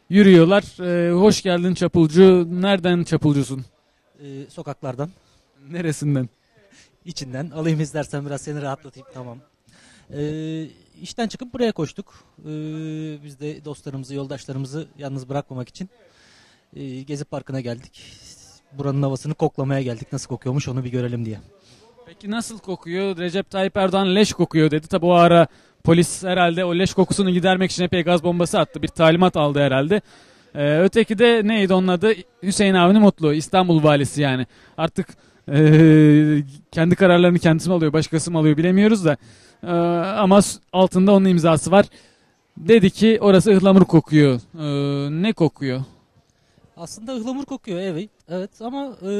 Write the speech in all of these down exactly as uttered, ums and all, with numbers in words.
yürüyorlar. Ee, hoş geldin çapulcu. Nereden çapulcusun? Ee, sokaklardan, Neresinden? içinden. Alayım istersen biraz seni rahatlatayım. Tamam. Ee, işten çıkıp buraya koştuk. Ee, biz de dostlarımızı, yoldaşlarımızı yalnız bırakmamak için e, Gezi Parkı'na geldik. Buranın havasını koklamaya geldik. Nasıl kokuyormuş onu bir görelim diye. Peki nasıl kokuyor? Recep Tayyip Erdoğan leş kokuyor dedi. Tabi o ara polis herhalde o leş kokusunu gidermek için epey gaz bombası attı. Bir talimat aldı herhalde. Ee, öteki de neydi onun adı? Hüseyin Avni Mutlu. İstanbul valisi yani. Artık ee, kendi kararlarını kendisi mi alıyor, başkası mı alıyor bilemiyoruz da. Ee, ama altında onun imzası var. Dedi ki orası ıhlamur kokuyor. Ee, ne kokuyor? Aslında ıhlamur kokuyor, evet. Evet ama e,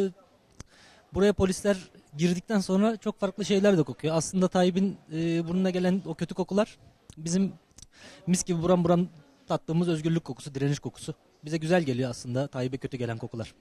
buraya polisler girdikten sonra çok farklı şeyler de kokuyor. Aslında Tayyip'in e, burnuna gelen o kötü kokular bizim mis gibi buram buram tattığımız özgürlük kokusu, direniş kokusu. Bize güzel geliyor aslında Tayyip'e kötü gelen kokular.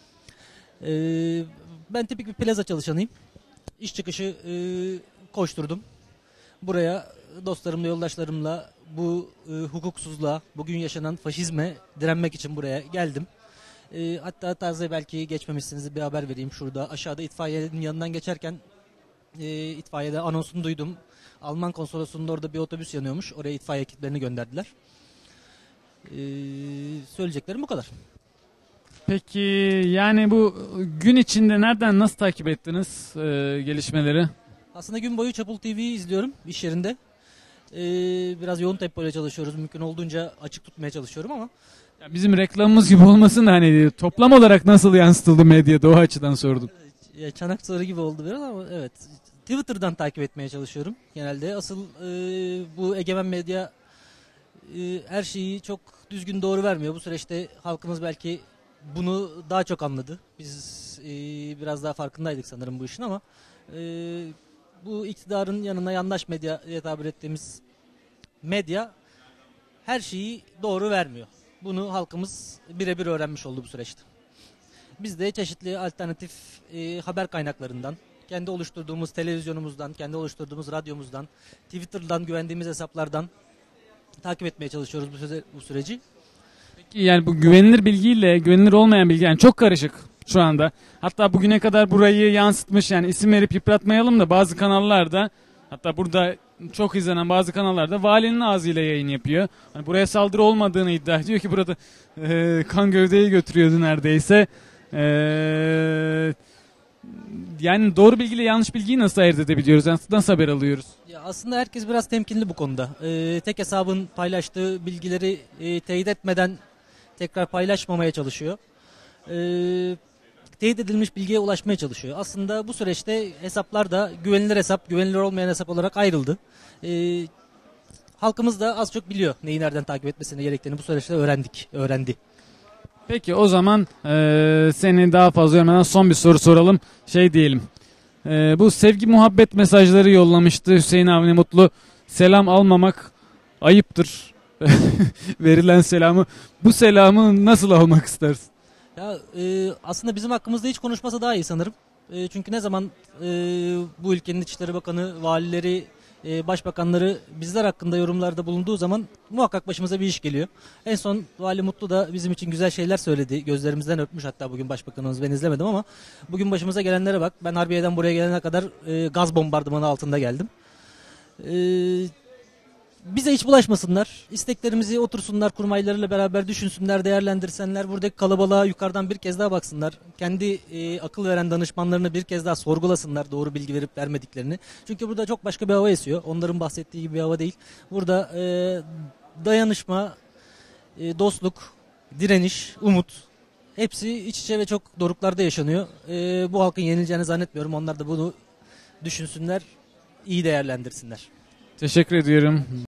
Ee, ben tipik bir plaza çalışanıyım. İş çıkışı e, koşturdum. Buraya dostlarımla, yoldaşlarımla bu e, hukuksuzluğa, bugün yaşanan faşizme direnmek için buraya geldim. E, hatta taze belki geçmemişsiniz bir haber vereyim şurada. Aşağıda itfaiyenin yanından geçerken e, itfaiyede anonsunu duydum. Alman konsolosluğunda orada bir otobüs yanıyormuş. Oraya itfaiye ekiplerini gönderdiler. E, söyleyeceklerim bu kadar. Peki yani bu gün içinde nereden nasıl takip ettiniz e, gelişmeleri? Aslında gün boyu Çapul T V'yi izliyorum iş yerinde. Ee, biraz yoğun tempoyla çalışıyoruz. Mümkün olduğunca açık tutmaya çalışıyorum ama. Ya bizim reklamımız gibi olmasın da hani toplam olarak nasıl yansıtıldı medyada o açıdan sordum. Ya, çanak soru gibi oldu biraz ama evet. Twitter'dan takip etmeye çalışıyorum genelde. Asıl e, bu egemen medya e, her şeyi çok düzgün doğru vermiyor. Bu süreçte halkımız belki bunu daha çok anladı. Biz e, biraz daha farkındaydık sanırım bu işin ama e, bu iktidarın yanına yandaş medya diye tabir ettiğimiz medya her şeyi doğru vermiyor. Bunu halkımız birebir öğrenmiş oldu bu süreçte. Biz de çeşitli alternatif e, haber kaynaklarından, kendi oluşturduğumuz televizyonumuzdan, kendi oluşturduğumuz radyomuzdan, Twitter'dan güvendiğimiz hesaplardan takip etmeye çalışıyoruz bu, süre, bu süreci. Peki yani bu güvenilir bilgiyle güvenilir olmayan bilgi yani çok karışık şu anda. Hatta bugüne kadar burayı yansıtmış yani isim verip yıpratmayalım da bazı kanallarda hatta burada çok izlenen bazı kanallarda valinin ağzıyla yayın yapıyor. Hani buraya saldırı olmadığını iddia ediyor ki burada e, kan gövdeyi götürüyordu neredeyse. E, yani doğru bilgiyle yanlış bilgiyi nasıl ayırt edebiliyoruz? Yani nasıl haber alıyoruz? Ya aslında herkes biraz temkinli bu konuda. Ee, tek hesabın paylaştığı bilgileri e, teyit etmeden tekrar paylaşmamaya çalışıyor. Ee, teyit edilmiş bilgiye ulaşmaya çalışıyor. Aslında bu süreçte hesaplar da güvenilir hesap, güvenilir olmayan hesap olarak ayrıldı. Ee, halkımız da az çok biliyor neyi nereden takip etmesine gerektiğini bu süreçte öğrendik, öğrendi. Peki o zaman e, seni daha fazla yormadan son bir soru soralım. Şey diyelim. E, bu sevgi muhabbet mesajları yollamıştı Hüseyin Avni Mutlu. Selam almamak ayıptır. Verilen selamı. Bu selamı nasıl almak istersin? Ya e, aslında bizim hakkımızda hiç konuşmasa daha iyi sanırım. E, çünkü ne zaman e, bu ülkenin İçişleri Bakanı, valileri, e, başbakanları bizler hakkında yorumlarda bulunduğu zaman muhakkak başımıza bir iş geliyor. En son Vali Mutlu da bizim için güzel şeyler söyledi. Gözlerimizden öpmüş hatta bugün başbakanımız, ben izlemedim ama bugün başımıza gelenlere bak. Ben Harbiye'den buraya gelene kadar e, gaz bombardımanı altında geldim. Eee Bize hiç bulaşmasınlar. İsteklerimizi otursunlar, kurmaylarıyla beraber düşünsünler, değerlendirsenler. Buradaki kalabalığa yukarıdan bir kez daha baksınlar. Kendi e, akıl veren danışmanlarını bir kez daha sorgulasınlar doğru bilgi verip vermediklerini. Çünkü burada çok başka bir hava esiyor. Onların bahsettiği gibi bir hava değil. Burada e, dayanışma, e, dostluk, direniş, umut hepsi iç içe ve çok doruklarda yaşanıyor. E, bu halkın yenileceğini zannetmiyorum. Onlar da bunu düşünsünler, iyi değerlendirsinler. Teşekkür ediyorum.